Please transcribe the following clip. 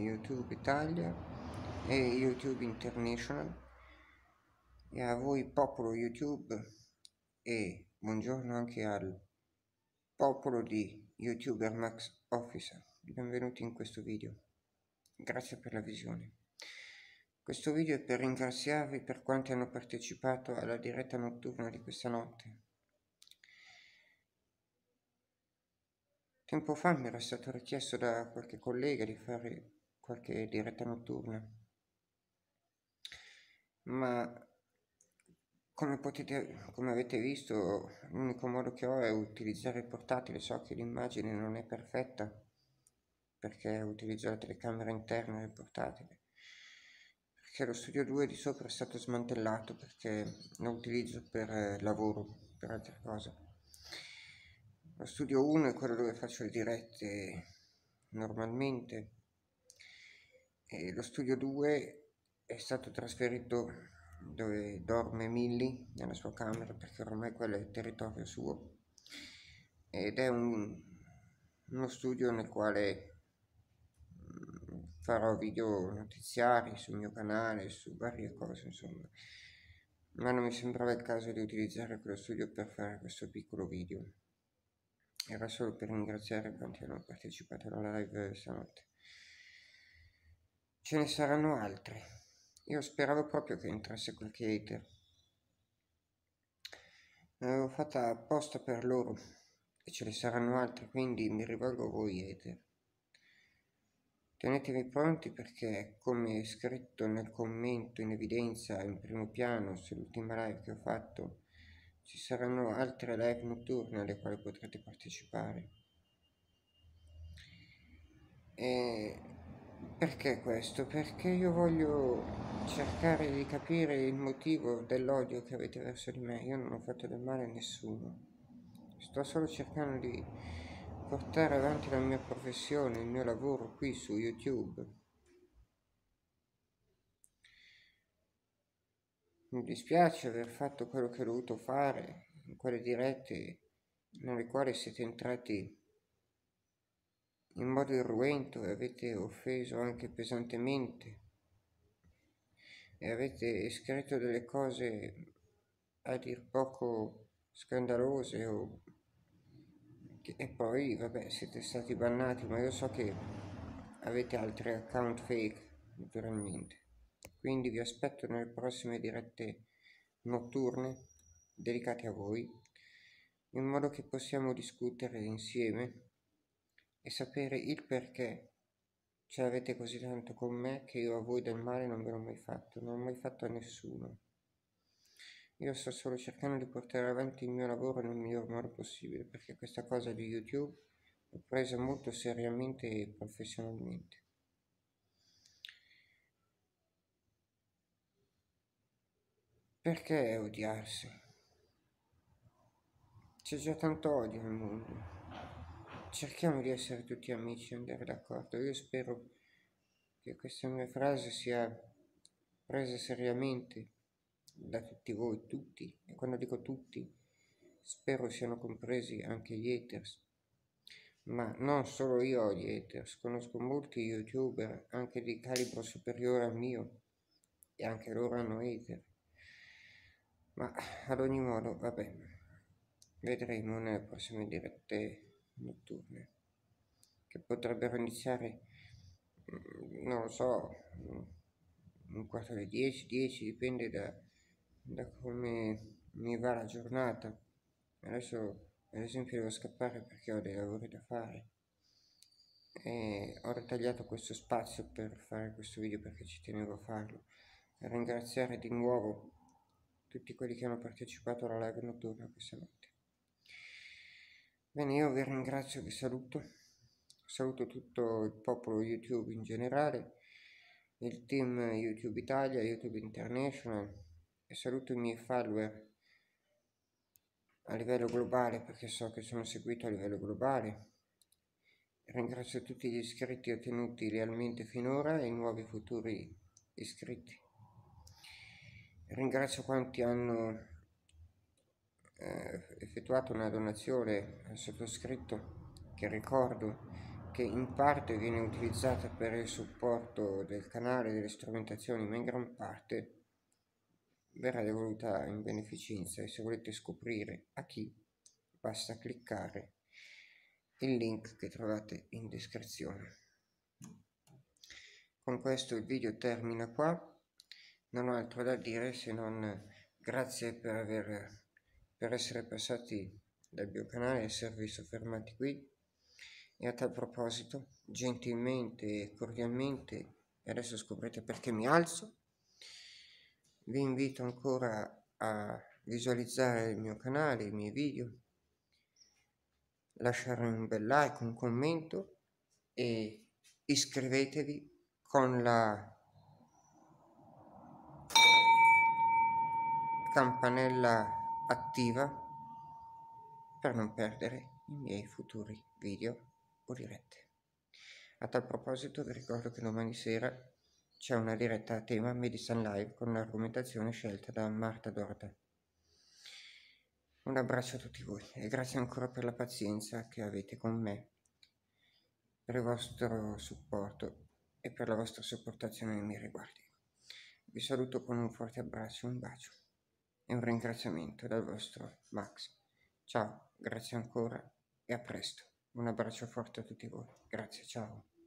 YouTube Italia e YouTube International, e a voi popolo YouTube, e buongiorno anche al popolo di YouTuber Max Officer. Benvenuti in questo video, grazie per la visione. Questo video è per ringraziarvi per quanti hanno partecipato alla diretta notturna di questa notte. Tempo fa mi era stato richiesto da qualche collega di fare qualche diretta notturna, ma come avete visto, l'unico modo che ho è utilizzare il portatile. So che l'immagine non è perfetta perché utilizzo la telecamera interna del portatile, perché lo studio 2 di sopra è stato smantellato perché lo utilizzo per lavoro, per altre cose. Lo studio 1 è quello dove faccio le dirette normalmente, e lo studio 2 è stato trasferito dove dorme Milly, nella sua camera, perché ormai quello è il territorio suo, ed è uno studio nel quale farò video notiziari sul mio canale, su varie cose, insomma, ma non mi sembrava il caso di utilizzare quello studio per fare questo piccolo video. Era solo per ringraziare quanti hanno partecipato alla live stanotte. Ce ne saranno altre. Io speravo proprio che entrasse qualche hater. L'avevo fatta apposta per loro e ce ne saranno altre, quindi mi rivolgo a voi hater. Tenetevi pronti perché, come scritto nel commento in evidenza in primo piano sull'ultima live che ho fatto, ci saranno altre live notturne alle quali potrete partecipare. E perché questo? Perché io voglio cercare di capire il motivo dell'odio che avete verso di me. Io non ho fatto del male a nessuno. Sto solo cercando di portare avanti la mia professione, il mio lavoro qui su YouTube. Mi dispiace aver fatto quello che ho dovuto fare in quelle dirette nelle quali siete entrati in modo irruento e avete offeso anche pesantemente e avete scritto delle cose a dir poco scandalose e poi vabbè siete stati bannati, ma io so che avete altri account fake naturalmente, quindi vi aspetto nelle prossime dirette notturne dedicate a voi, in modo che possiamo discutere insieme e sapere il perché ce l'avete così tanto con me, che io a voi del male non ve l'ho mai fatto, non l'ho mai fatto a nessuno. Io sto solo cercando di portare avanti il mio lavoro nel miglior modo possibile, perché questa cosa di YouTube l'ho presa molto seriamente e professionalmente. Perché odiarsi? C'è già tanto odio nel mondo. Cerchiamo di essere tutti amici e andare d'accordo. Io spero che questa mia frase sia presa seriamente da tutti voi, tutti, e quando dico tutti, spero siano compresi anche gli haters. Ma non solo io ho gli haters, conosco molti YouTuber anche di calibro superiore al mio, e anche loro hanno hater. Ma ad ogni modo, vabbè, vedremo nelle prossime dirette notturne, che potrebbero iniziare, non lo so, un quarto alle 10, dipende da come mi va la giornata. Adesso ad esempio devo scappare perché ho dei lavori da fare e ho ritagliato questo spazio per fare questo video perché ci tenevo a farlo, e ringraziare di nuovo tutti quelli che hanno partecipato alla live notturna questa notte. Bene, io vi ringrazio, vi saluto tutto il popolo YouTube in generale, il team YouTube Italia, YouTube International, e saluto i miei follower a livello globale perché so che sono seguito a livello globale. Ringrazio tutti gli iscritti ottenuti lealmente finora e i nuovi futuri iscritti. Ringrazio quanti hanno effettuato una donazione al sottoscritto, che ricordo che in parte viene utilizzata per il supporto del canale delle strumentazioni, ma in gran parte verrà devoluta in beneficenza, e se volete scoprire a chi, basta cliccare il link che trovate in descrizione. Con questo il video termina qua, non ho altro da dire se non grazie per essere passati dal mio canale e esservi soffermati qui. E a tal proposito, gentilmente e cordialmente, e adesso scoprite perché mi alzo, vi invito ancora a visualizzare il mio canale, i miei video, lasciare un bel like, un commento e iscrivetevi con la campanella attiva per non perdere i miei futuri video o dirette. A tal proposito vi ricordo che domani sera c'è una diretta a tema Medicine Live con l'argomentazione scelta da Marta Dorda. Un abbraccio a tutti voi e grazie ancora per la pazienza che avete con me, per il vostro supporto e per la vostra sopportazione nei miei riguardi. Vi saluto con un forte abbraccio, un bacio e un ringraziamento dal vostro Max. Ciao, grazie ancora e a presto. Un abbraccio forte a tutti voi. Grazie, ciao.